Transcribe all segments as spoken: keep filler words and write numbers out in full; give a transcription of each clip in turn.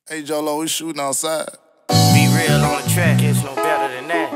Hey Jolo, we shooting outside. Be real on the track, it's no better than that.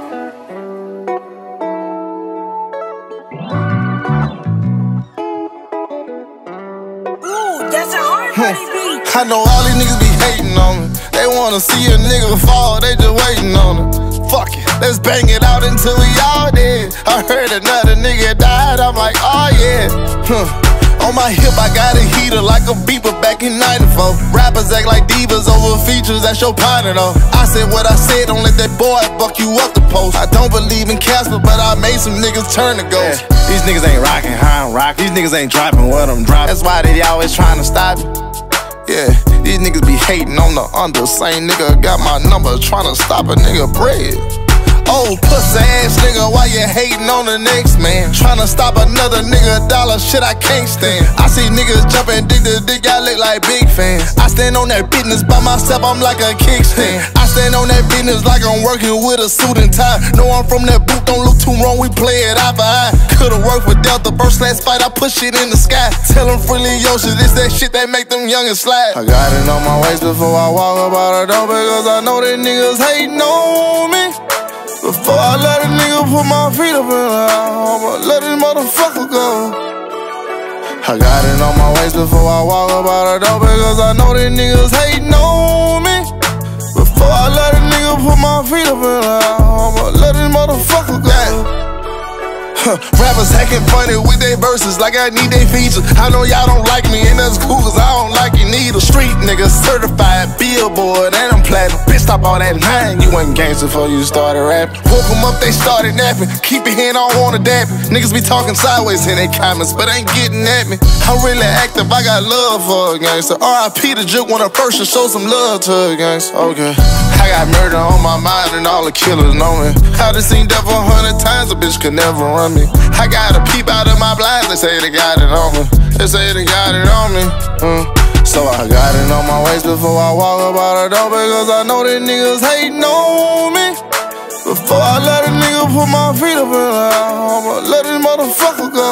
Ooh, that's a hard party beat. I know all these niggas be hating on me. They wanna see a nigga fall, they just waiting on it. Fuck it, let's bang it out until we all dead. I heard another nigga died, I'm like, oh yeah. Huh. On my hip, I got a heater like a beeper back in ninety-four. Rappers act like divas over features, that's your partner though. I said what I said, don't let that boy fuck you up the post. I don't believe in Casper, but I made some niggas turn to ghost. Yeah. These niggas ain't rocking how I'm rocking. These niggas ain't dropping what I'm dropping. That's why they always trying to stop me. Yeah, these niggas be hating on the under. Same nigga got my number, trying to stop a nigga bread. Oh, pussy ass nigga, why you hating on the next man? Tryna stop another nigga dollar, shit I can't stand. I see niggas jumping dick to dick, y'all look like big fans. I stand on that business by myself, I'm like a kickstand. I stand on that business like I'm working with a suit and tie. Know I'm from that boot, don't look too wrong, we play it eye for eye. Could've worked with Delta, first last fight, I push it in the sky. Tell them freely Yoshi, this that shit that make them young and slide. I got it on my waist before I walk up out the door, because I know that niggas hating on me. Before I let a nigga put my feet up in the house, I'ma let this motherfucker go. I got it on my waist before I walk up out the door, because I know that niggas hating on me. Before I let a nigga put my feet up in the house, I'ma let this motherfucker go. Huh. Rappers hacking funny with their verses like I need they features. I know y'all don't like me and that's cool, cause I don't like you neither. Street niggas certified, billboard, and I'm platinum. Bitch, stop all that lying, you wasn't gangster before you started rapping. Woke them up, they started napping. Keep your hand on on the dapping. Niggas be talking sideways in their comments, but ain't getting at me. I'm really active, I got love for a gangster. R I P the Juke when I first to show some love to a gangster. Okay, I got murder on my mind and all the killers know me. I done seen death a hundred times, a bitch could never run me. I got a peep out of my blinds, they say they got it on me. They say they got it on me. Mm. So I got it on my waist before I walk up out the door, because I know that niggas hating on me. Before I let a nigga put my feet up in the house, I'ma let this motherfucker go.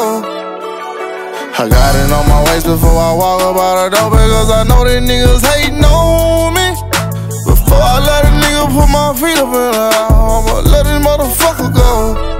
I got it on my waist before I walk up out the door, because I know that niggas hating on me. Before I let a nigga put my feet up in the house, I'ma let this motherfucker go.